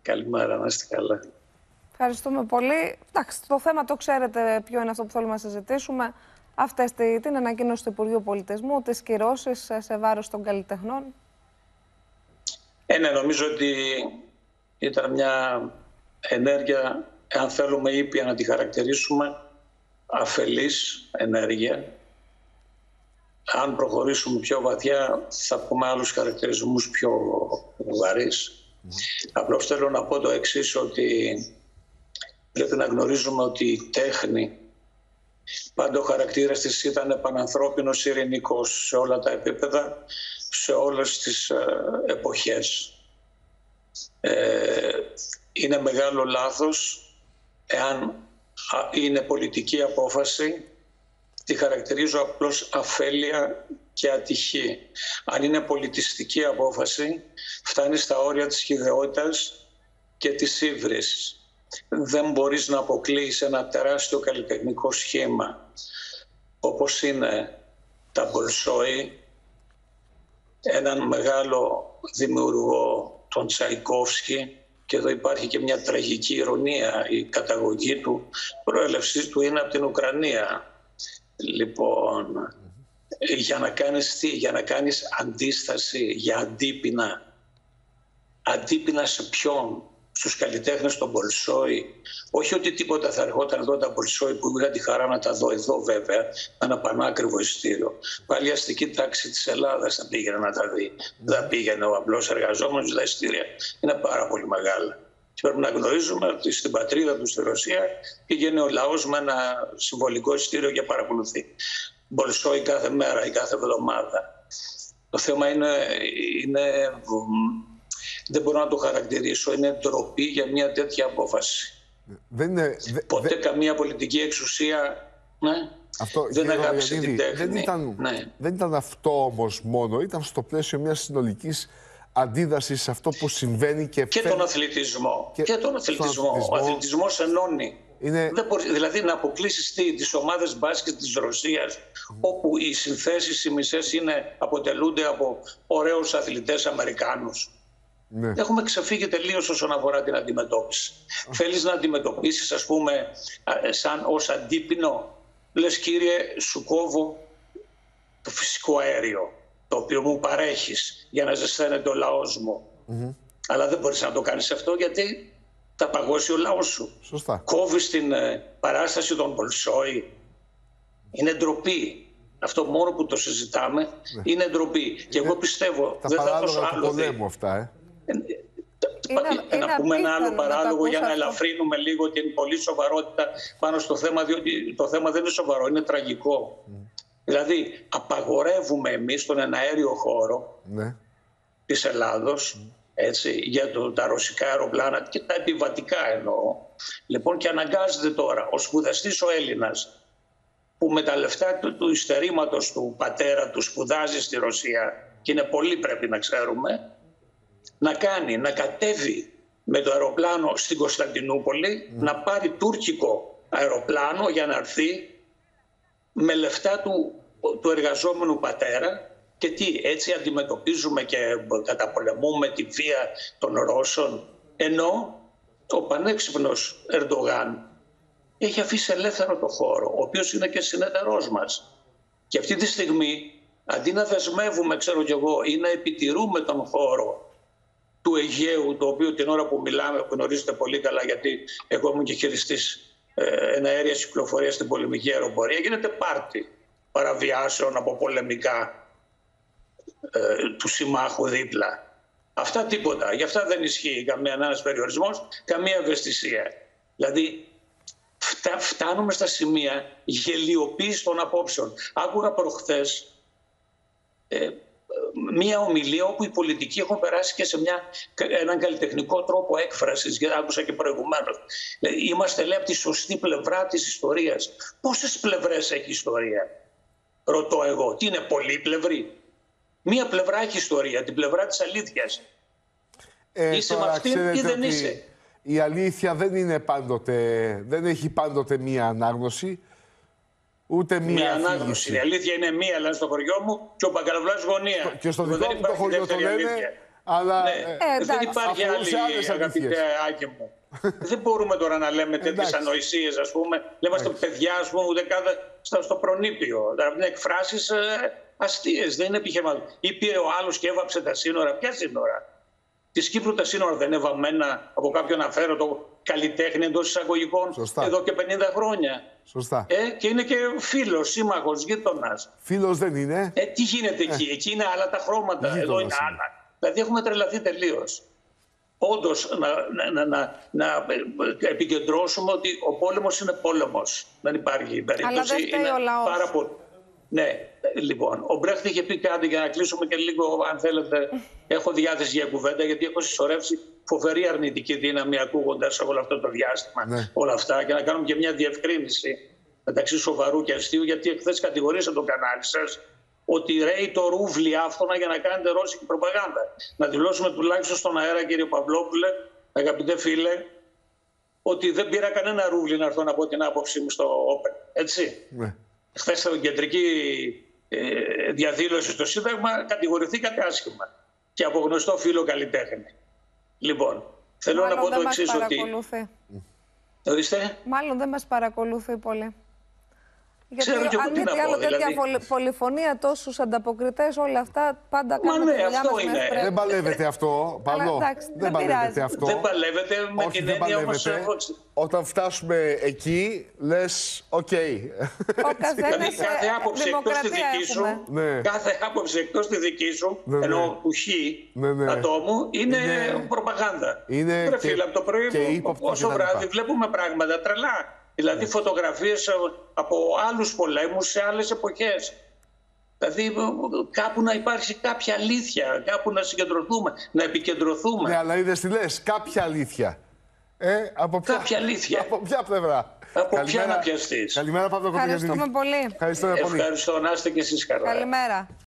Καλημέρα, να είστε καλά. Ευχαριστούμε πολύ. Εντάξει, το θέμα το ξέρετε ποιο είναι αυτό που θέλουμε να συζητήσουμε. Την ανακοίνωση του Υπουργείου Πολιτισμού, τις κυρώσεις σε βάρος των καλλιτεχνών. Ναι, νομίζω ότι ήταν μια ενέργεια, αν θέλουμε ήπια να τη χαρακτηρίσουμε, αφελής ενέργεια. Αν προχωρήσουμε πιο βαθιά, θα πούμε άλλους χαρακτηρισμούς πιο βαρύς. Απλώς θέλω να πω το εξής, ότι πρέπει να γνωρίζουμε ότι η τέχνη, πάντα ο χαρακτήρας της ήταν πανανθρώπινος, ειρηνικός σε όλα τα επίπεδα, σε όλες τις εποχές. Είναι μεγάλο λάθος εάν είναι πολιτική απόφαση, τη χαρακτηρίζω απλώς αφέλεια και ατυχή. Αν είναι πολιτιστική απόφαση, φτάνει στα όρια της χυδαιότητας και της ύβρης. Δεν μπορείς να αποκλείεις ένα τεράστιο καλλιτεχνικό σχήμα, όπως είναι τα Μπολσόι, έναν μεγάλο δημιουργό, τον Τσαϊκόφσκι, και εδώ υπάρχει και μια τραγική ηρωνία, η καταγωγή του, προέλευσή του είναι από την Ουκρανία. Λοιπόν, για να κάνεις τι, για να κάνεις αντίσταση, για αντίπεινα. Αντίπεινα σε ποιον? Στους καλλιτέχνες των Μπολσόι. Όχι ότι τίποτα θα ερχόταν εδώ τα Μπολσόι, που είχα τη χαρά να τα δω εδώ βέβαια, με ένα πανάκριβο ειστήριο. Πάλι η αστική τάξη της Ελλάδας θα πήγαινε να τα δει. Δεν πήγαινε ο απλός εργαζόμενος, τα ειστήρια είναι πάρα πολύ μεγάλα. Και πρέπει να γνωρίζουμε ότι στην πατρίδα του, στη Ρωσία, πήγαινε ο λαός με ένα συμβολικό ειστήριο και παρακολουθεί Μπολσόι κάθε μέρα ή κάθε εβδομάδα. Το θέμα είναι δεν μπορώ να το χαρακτηρίσω. Είναι ντροπή για μια τέτοια απόφαση. Ποτέ καμία πολιτική εξουσία δεν αγάπησε την τέχνη. Δεν ήταν αυτό όμως μόνο. Ήταν στο πλαίσιο μιας συνολικής αντίδρασης σε αυτό που συμβαίνει και τον αθλητισμό. Και τον αθλητισμό. Ο αθλητισμός ενώνει. Δηλαδή να αποκλείσεις τις ομάδες μπάσκετ της Ρωσίας, όπου οι συνθέσεις οι μισές αποτελούνται από ωραίους αθλητές Αμερικάνους. Ναι. Έχουμε ξεφύγει τελείως όσον αφορά την αντιμετώπιση. Θέλεις να αντιμετωπίσεις, ας πούμε, ως αντίπεινο, λες κύριε, σου κόβω το φυσικό αέριο, το οποίο μου παρέχεις για να ζεσταίνεται ο λαός μου. Αλλά δεν μπορείς να το κάνεις αυτό, γιατί θα παγώσει ο λαός σου. Σωστά. Κόβεις την παράσταση των Μπολσόι. Είναι ντροπή. Αυτό μόνο που το συζητάμε είναι ντροπή. Και εγώ πιστεύω, δεν θα δώσω άλλο αυτά, να πούμε ένα άλλο παράλογο για να ελαφρύνουμε λίγο την πολύ σοβαρότητα πάνω στο θέμα, διότι το θέμα δεν είναι σοβαρό, είναι τραγικό. Δηλαδή, απαγορεύουμε εμείς τον εναέριο χώρο της Ελλάδος, για τα ρωσικά αεροπλάνα και τα επιβατικά εννοώ. Λοιπόν, και αναγκάζεται τώρα ο σπουδαστής ο Έλληνας, που με τα λεφτά του υστερήματος του πατέρα του σπουδάζει στη Ρωσία, και είναι πολύ, πρέπει να ξέρουμε, να κατέβει με το αεροπλάνο στην Κωνσταντινούπολη, να πάρει τουρκικό αεροπλάνο για να έρθει με λεφτά του εργαζόμενου πατέρα. Και έτσι αντιμετωπίζουμε και καταπολεμούμε τη βία των Ρώσων, ενώ ο πανέξυπνος Ερντογάν έχει αφήσει ελεύθερο το χώρο, ο οποίος είναι και συνεταιρός μας. Και αυτή τη στιγμή, αντί να δεσμεύουμε, ξέρω κι εγώ, ή να επιτηρούμε τον χώρο του Αιγαίου, το οποίο την ώρα που μιλάμε, που γνωρίζετε πολύ καλά, γιατί εγώ ήμουν και χειριστής εναέριας κυκλοφορίας στην πολεμική αεροπορία, γίνεται πάρτι παραβιάσεων από πολεμικά του συμμάχου δίπλα. Αυτά τίποτα. Γι' αυτά δεν ισχύει κανένας περιορισμός, καμία ευαισθησία. Δηλαδή, φτάνουμε στα σημεία γελιοποίηση των απόψεων. Άκουγα προχθές μία ομιλία όπου οι πολιτικοί έχουν περάσει και σε έναν καλλιτεχνικό τρόπο έκφρασης, γιατί άκουσα και προηγουμένως. Είμαστε, λέει, από τη σωστή πλευρά της ιστορίας. Πόσες πλευρές έχει η ιστορία, ρωτώ εγώ? Τι είναι, πολύπλευρη? Μία πλευρά έχει ιστορία, την πλευρά της αλήθειας. Είσαι με αυτήν ή δεν είσαι? Η αλήθεια δεν έχει πάντοτε μία ανάγνωση, ούτε μία ανάγνωση. Η αλήθεια είναι μία, αλλά στο χωριό μου και ο μπακαλαβλάς γωνία. Και στο δικό μου το χωριό το λένε, Αλλά δεν υπάρχει άλλη, αγαπητέ Άκη μου. Δεν μπορούμε τώρα να λέμε τέτοιες ανοησίες, ας πούμε. Λέμε στα παιδιά, ας πούμε, ούτε καν στο προνήπιο. Δηλαδή είναι εκφράσεις αστείες, δεν είναι επιχειρηματικές. Ή πήρε ο άλλος και έβαψε τα σύνορα. Ποια σύνορα? Της Κύπρου τα σύνορα δεν είναι βαμμένα από κάποιον αφαίρετο καλλιτέχνη εντός εισαγωγικών εδώ και 50 χρόνια. Σωστά. Και είναι και φίλος, σύμμαχος, γείτονας. Φίλος δεν είναι. Τι γίνεται εκεί? Εκεί είναι άλλα τα χρώματα, εδώ είναι άλλα. Δηλαδή έχουμε τρελαθεί τελείως. Όντως να επικεντρώσουμε ότι ο πόλεμος είναι πόλεμος. Δεν υπάρχει περίπτωση. Αλλά δεν φταίει ο λαός. Πάρα πολύ. Ναι, λοιπόν, ο Μπρέχτ είχε πει κάτι για να κλείσουμε και λίγο, αν θέλετε. Έχω διάθεση για κουβέντα, γιατί έχω συσσωρεύσει φοβερή αρνητική δύναμη ακούγοντας όλο αυτό το διάστημα. Όλα αυτά, και να κάνουμε και μια διευκρίνηση μεταξύ σοβαρού και αστείου, γιατί εχθές κατηγορήσατε το κανάλι σας ότι ρέει το ρούβλι άφθονα για να κάνετε ρώσικη προπαγάνδα. Να δηλώσουμε τουλάχιστον στον αέρα, κύριε Παυλόπουλε, αγαπητέ φίλε, ότι δεν πήρα κανένα ρούβλι να έρθω να πω την άποψή μου στο Open. Έτσι. Χθες στην κεντρική διαδήλωση στο Σύνταγμα κατηγορηθήκατε άσχημα και από γνωστό φίλο καλλιτέχνη. Λοιπόν, θέλω να πω το εξής, ότι... Ορίστε. Μάλλον δεν μας παρακολουθεί πολύ. Γιατί ξέρω και αν μη τι άλλο, τέτοια πολυφωνία, τόσους ανταποκριτές, όλα αυτά πάντα κάνουν τη δουλειά μας. Δεν παλεύεται αυτό, Παύλο. Δεν παλεύεται αυτό. Δεν παλεύεται με την έννοια όμως. Όταν φτάσουμε εκεί, λες, οκ. Δηλαδή κάθε άποψη εκτός τη δική σου, κάθε άποψη εκτός τη δική σου, ενώ του χ ατόμου, είναι προπαγάνδα. Ρε φίλε, από το πρωί όσο βράδυ βλέπουμε πράγματα τρελά. Δηλαδή φωτογραφίες από άλλους πολέμους σε άλλες εποχές. Δηλαδή κάπου να υπάρχει κάποια αλήθεια, κάπου να συγκεντρωθούμε, να επικεντρωθούμε. Ναι, αλλά είδες τι λες, κάποια αλήθεια. Από ποια, κάποια αλήθεια. Από ποια πλευρά? Από ποια να πιαστείς? Καλημέρα, Παύλο. Ευχαριστούμε πολύ. Ευχαριστώ, να είστε και εσείς καλά. Καλημέρα.